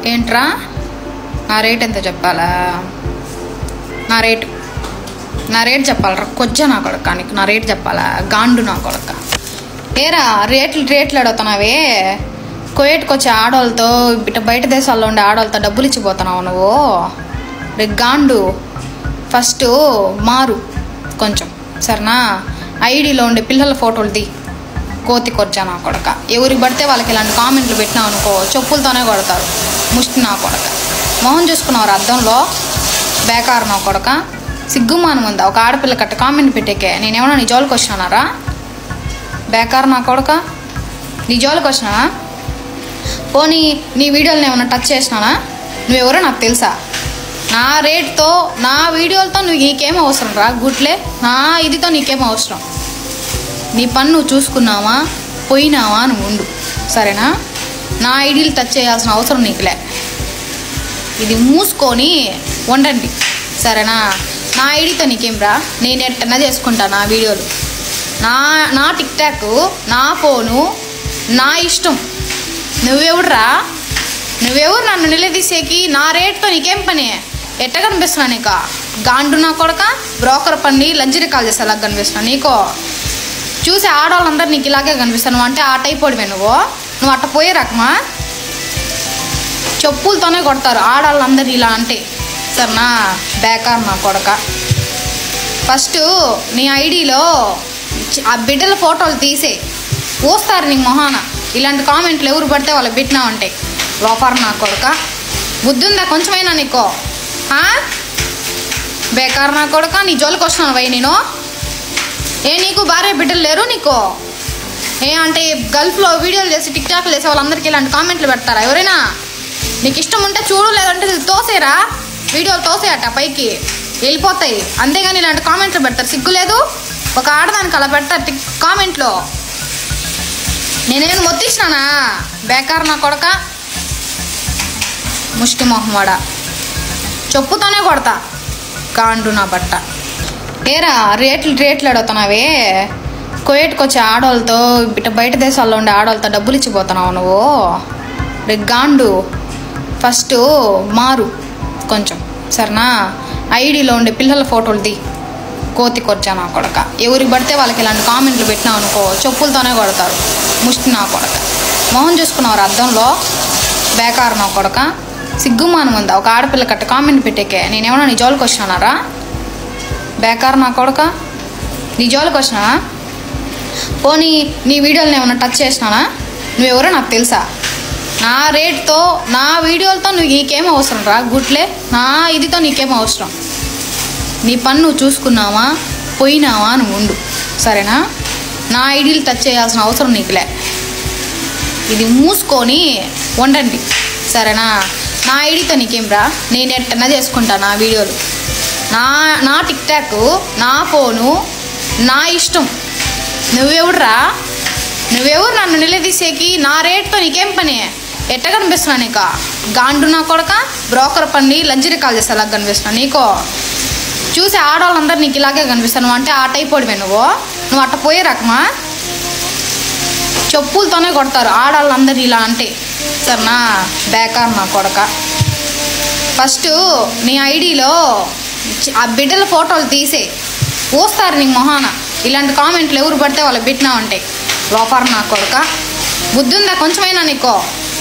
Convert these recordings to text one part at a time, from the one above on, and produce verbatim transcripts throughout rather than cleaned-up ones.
ఏంట్రా నా రేట్ ఎంత చెప్పాలా? నా రేటు నా రేట్ చెప్పాలరా కొంచెం నా కొడక, నీకు నా రేట్ చెప్పాలా? గాండు నా కొడక. ఏరా రేట్లు రేట్లు అడుగుతున్నావే? కోయేట్కి వచ్చే ఆడవాళ్ళతో ఇట బయట దేశాల్లో ఉండే ఆడవాళ్ళతో డబ్బులు ఇచ్చిపోతున్నావు నువ్వు. రే గాండు, ఫస్ట్ మారు కొంచెం సరేనా? ఐడీలో ఉండే పిల్లల ఫోటోలు ది, కోతి కొర్చా నా కొడక. ఎవరికి పడితే వాళ్ళకి ఇలాంటి కామెంట్లు పెట్టినావు అనుకో చెప్పులతోనే కొడతారు. ముష్టి నా కొడక. మొహం చూసుకున్నావు అద్దంలో, బేకారు నా కొడక. సిగ్గుమానం ఉందా ఒక ఆడపిల్ల కట్ట కామెంట్ పెట్టేకే? నేనేమన్నా నీ జోలికి వచ్చినానారా? బేకారు నా కొడక, నీ జోలికి వచ్చినా? పోనీ నీ వీడియోలను ఏమన్నా టచ్ చేసినానా? నువ్వెవరో నాకు తెలుసా? నా రేట్తో నా వీడియోలతో నువ్వు నీకేం అవసరం రా గుట్లే? నా ఇదితో నీకేం అవసరం? నీ పని నువ్వు చూసుకున్నావా పోయినావా అని ఉండు సరేనా? నా ఐడీలు టచ్ చేయాల్సిన అవసరం నీకులే. ఇది మూసుకొని వండండి సరేనా? నా ఐడీతో నీకేం రా? నేను ఎట్టన్నా చేసుకుంటా నా వీడియోలు. నా నా టిక్ టాక్, నా ఫోను, నా ఇష్టం. నువ్వెవడురా? నువ్వెవరు నన్ను నిలదీసేకి? నా రేట్తో నీకేం పని? ఎట్ట కనిపిస్తున్నా నీకు? గాండు నా కొడక. బ్రోకర్ పండి లంజరీ కాల్ చేస్తే అలాగ కనిపిస్తున్నా నీకో? చూసి ఆడవాళ్ళందరూ నీకు ఇలాగే కనిపిస్తాను అంటే ఆ టైప్ వాడివే నువ్వు. నువ్వు అట్ట పోయే రకమా? చెప్పులతోనే కొడతారు ఆడవాళ్ళందరూ ఇలా అంటే సరేనా? బేకార్ నా కొడక. ఫస్ట్ నీ ఐడీలో ఆ బిడ్డల ఫోటోలు తీసే పోస్తారు నీకు మొహాన. ఇలాంటి కామెంట్లు ఎవరు పడితే వాళ్ళకి పెట్టినావంటే లోపర్ నా కొడక. బుద్ధి ఉందా కొంచెమైనా నీకో? బేకార్ నా కొడక. నీ జోలికి వస్తున్నాను వై నేను? ఏ నీకు భార్య బిడ్డలు లేరు నీకు? ఏ అంటే గల్ఫ్లో వీడియోలు చేసి టిక్ టాక్లు చేసే వాళ్ళందరికీ ఇలాంటి కామెంట్లు పెడతారా ఎవరైనా? నీకు ఇష్టం ఉంటే చూడు, లేదంటే తోసేరా వీడియోలు తోసేయట పైకి వెళ్ళిపోతాయి. అంతేగాని ఇలాంటి కామెంట్లు పెడతారు సిగ్గు లేదు? ఒక ఆడదానికి అలా పెడతారు టిక్ కామెంట్లో. నేనేం మొత్తిచ్చినానా? బేకార్ నా కొడక, ముష్టి మొహంవాడ. చెప్పుతోనే కొడతా కాండు నా బట్ట. ఏరా రేట్లు రేట్లు అడుగుతున్నావే? కోయేట్కి వచ్చే ఆడవాళ్ళతో ఇట బయట దేశాల్లో ఉండే ఆడవాళ్ళతో డబ్బులు ఇచ్చిపోతున్నావు నువ్వు. రే గాండు, ఫస్ట్ మారు కొంచెం సరేనా? ఐడీలో ఉండే పిల్లల ఫోటోలు ది, కోతి కొర్చా నా కొడక. ఎవరికి పడితే వాళ్ళకి ఇలాంటి కామెంట్లు పెట్టినావు అనుకో చెప్పులతోనే కొడతారు. ముష్టి నా కొడక. మొహం చూసుకున్నావు అద్దంలో, బేకారు నా కొడక. సిగ్గుమానం ఉందా ఒక ఆడపిల్ల కట్ట కామెంట్ పెట్టేకే? నేనేమన్నా నీ జోలికి వచ్చినానారా? బేకారు నా కొడక. నీ జోలికి వచ్చినా? పోనీ నీ వీడియోలను ఏమన్నా టచ్ చేసినానా? నువ్వెవరో నాకు తెలుసా? నా రేట్తో నా వీడియోలతో నువ్వు నీకేం అవసరం రా గుట్లే? నా ఇదితో నీకేం అవసరం? నీ పని నువ్వు చూసుకున్నావా పోయినావా అని ఉండు సరేనా? నా ఐడీలు టచ్ చేయాల్సిన అవసరం నీకులే. ఇది మూసుకొని వండండి సరేనా? నా ఐడీతో నీకేం రా? నేను ఎట్టన్నా చేసుకుంటా నా వీడియోలు. నా నా టిక్ టాక్, నా ఫోను, నా ఇష్టం. నువ్వెవడురా? నువ్వెవరు నన్ను నిలదీసేకి? నా రేట్తో నీకేం పని? ఎట్ట కనిపిస్తున్నా నీకు? గాండు నా కొడక. బ్రోకర్ పండి లంజరీ కాల్ చేస్తే అలాగ కనిపిస్తున్నా నీకో? చూసి ఆడవాళ్ళందరూ నీకు ఇలాగే కనిపిస్తాను అంటే ఆ టైప్ వాడివే నువ్వు. నువ్వు అట్ట పోయే రకమా? చెప్పులతోనే కొడతారు ఆడవాళ్ళందరూ ఇలా అంటే సరేనా? బేకార్ నా కొడక. ఫస్ట్ నీ ఐడీలో ఆ బిడ్డల ఫోటోలు తీసే పోస్తారు నీకు మొహాన. ఇలాంటి కామెంట్లు ఎవరు పడితే వాళ్ళకి పెట్టినావంటే లోపర్ నా కొడక. బుద్ధి ఉందా కొంచెమైనా నీకో?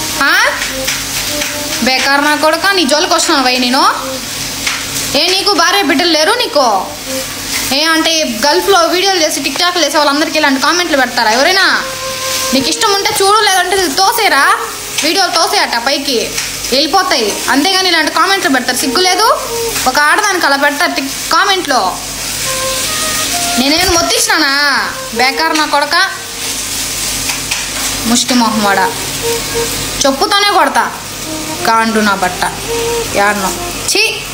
బేకారు నా కొడక. నీ జోలికి వస్తున్నాను వై నేను? ఏ నీకు భార్య బిడ్డలు లేరు నీకు? ఏ అంటే గల్ఫ్లో వీడియోలు చేసి టిక్ టాక్లు చేసే వాళ్ళందరికీ ఇలాంటి కామెంట్లు పెడతారా ఎవరైనా? నీకు ఇష్టం ఉంటే చూడు, లేదంటే తోసేరా వీడియోలు తోసేయట పైకి వెళ్ళిపోతాయి. అంతేగాని ఇలాంటి కామెంట్లు పెడతారు సిగ్గు లేదు? ఒక ఆడదానికి అలా పెడతారు టిక్ కామెంట్లో. నేనేం మొత్తిచ్చినానా? బేకారు నా కొడక, ముష్టి మొహంవాడ. చెప్పుతోనే కొడతా కాండు నా బట్ట. యాడ్నో ఛీ.